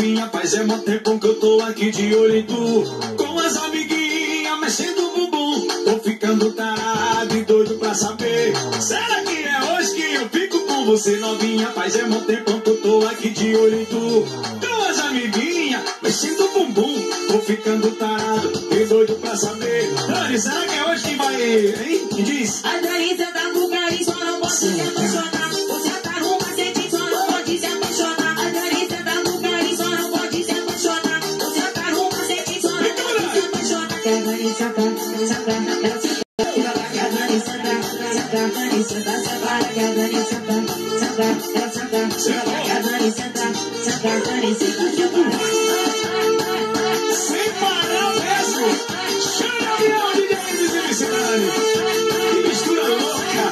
novinha, faz é mó tempo que eu tô aqui de olho em tu. Com as amiguinhas, mexendo o bumbum. Tô ficando tarado e doido pra saber. Será que é hoje que eu fico com você, novinha? Faz é mó tempo que eu tô aqui de olho em tu. Com as amiguinhas, mexendo o bumbum. Tô ficando tarado e doido pra saber. Dani, será que é hoje que vai, hein? Me diz. A Dani, você tá com carinho, só não pode se apaixonar. Você tá no macete, só não pode se apaixonar. A Dani, você tá com carinho, só não pode se apaixonar. Você tá no macete, só não pode se apaixonar. Que a Dani senta, senta, ela senta. Que a Dani senta, senta, Dani senta, separa. Que a Dani senta, senta, ela senta. Que a Dani senta, senta, Dani senta, separa. Sem parar mesmo. Chama a minha de felicidade. Que mistura louca.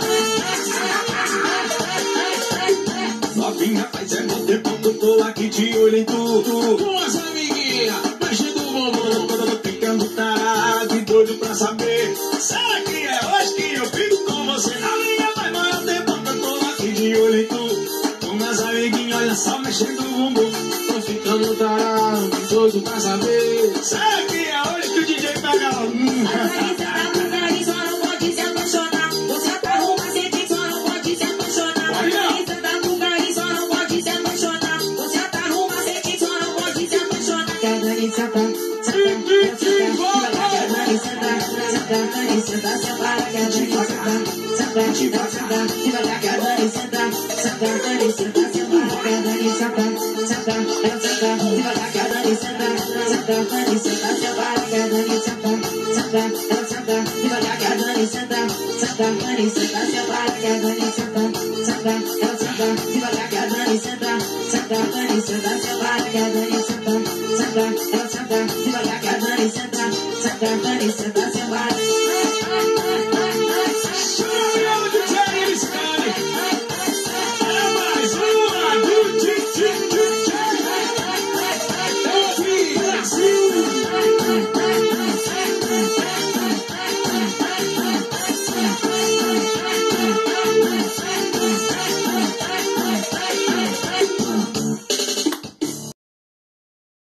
Novinha, faz é muito tempo que eu tô aqui de olho em tu. Com as amiguinhas, mexendo o bumbum. Tô ficando tarado e doido pra saber. Será que é hoje que eu fico com você? Novinha, faz maior tempo que eu tô aqui de olho em tu. Com as amiguinhas, olha só, mexendo o bumbum. Tô ficando tarado e doido pra saber. Será que é hoje que o DJ pega A Dani, você tá com carinho, só não pode se apaixonar. Você tá no macete, só não pode se apaixonar. A Dani, você tá com carinho, só não pode se apaixonar. Você tá no macete, só não pode se apaixonar. Que a Dani senta, senta, ela senta. Que a Dani senta, senta, Dani senta, separa. Que a Dani senta, senta, ela senta. Devagar que a Dani senta, senta, Dani senta, separa. Que a Dani senta, senta, ela senta. Devagar que a Dani senta, senta, Dani senta, separa. Que a Dani senta, senta, ela senta. Devagar que a Dani senta, senta, Dani senta, separa. Que a Dani senta, senta, ela senta. Devagar que a Dani senta, senta, Dani senta, separa. Que a Dani senta, senta, ela senta. Devagar que a Dani senta, senta, Dani senta, separa.